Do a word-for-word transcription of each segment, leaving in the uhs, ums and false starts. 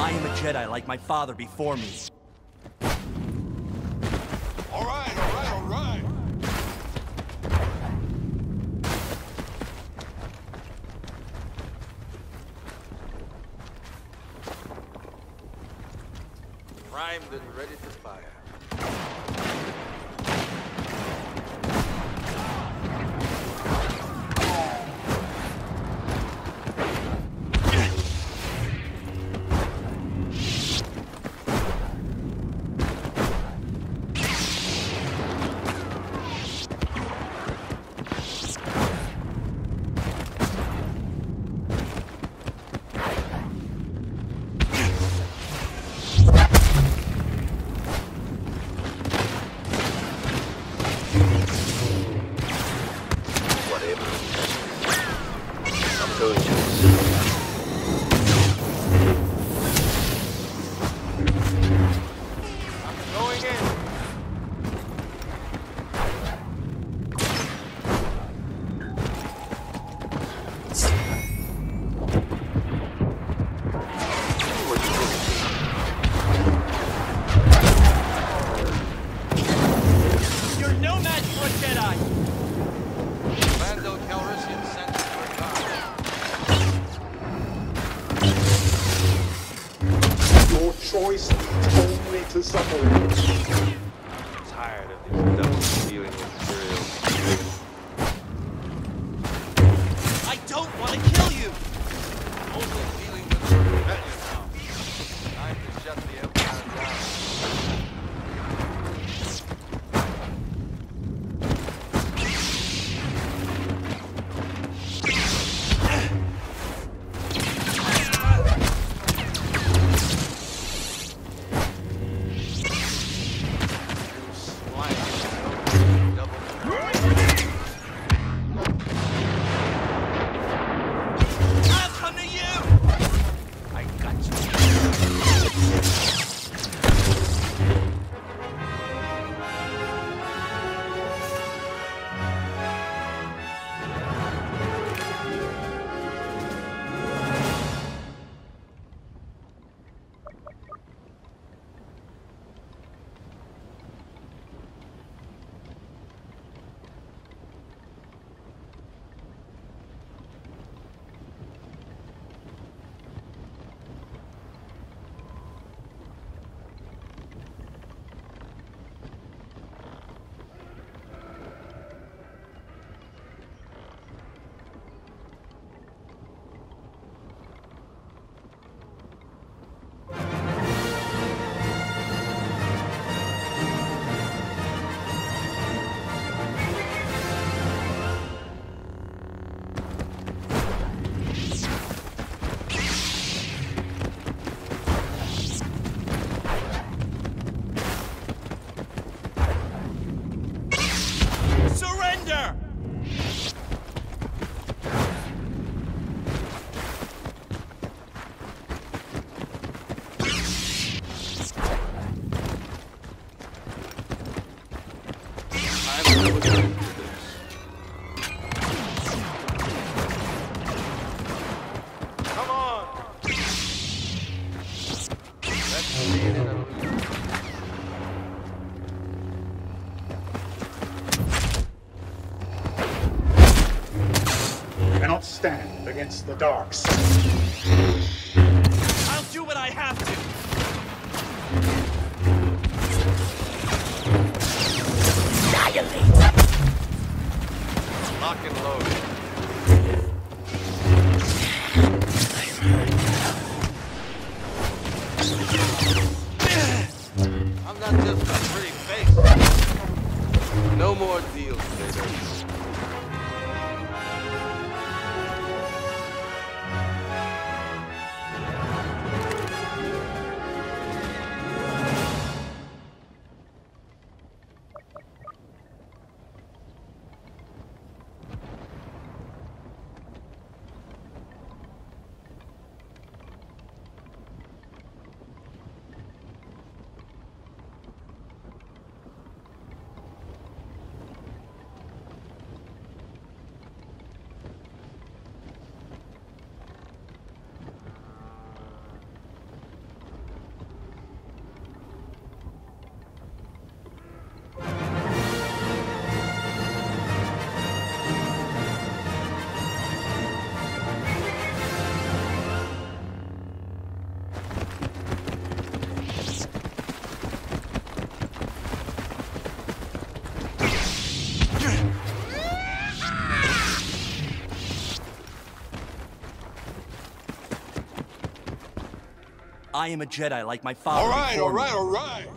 I am a Jedi like my father before me. All right, all right, all right. Primed and ready to fire. Choice only to suffer. I'm tired of these devils dealing with materials. I don't want to kill you! Only dealing with the rebellion now. Time to shut the Empire down. Cannot stand against the darks. I'll do what I have to. Annihilate. Lock and load. I'm not just a pretty face. No more deals, Vader. I am a Jedi like my father All right, before all right, me. all right.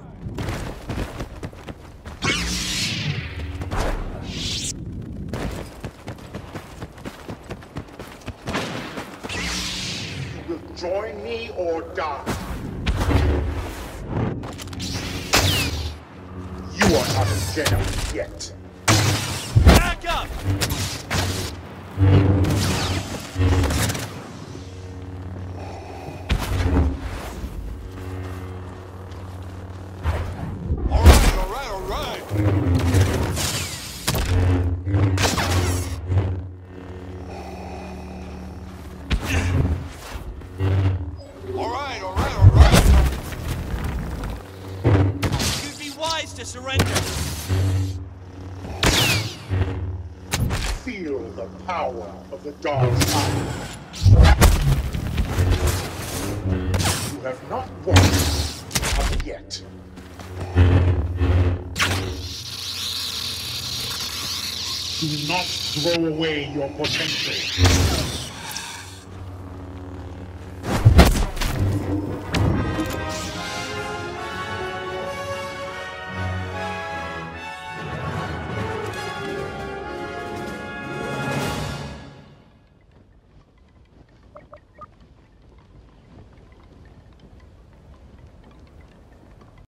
You will join me or die. You are not a Jedi yet. Back up! All right, all right, all right. All right, all right, all right. You'd be wise to surrender. Feel the power of the dark side. You have not won up yet. Do not throw away your potential.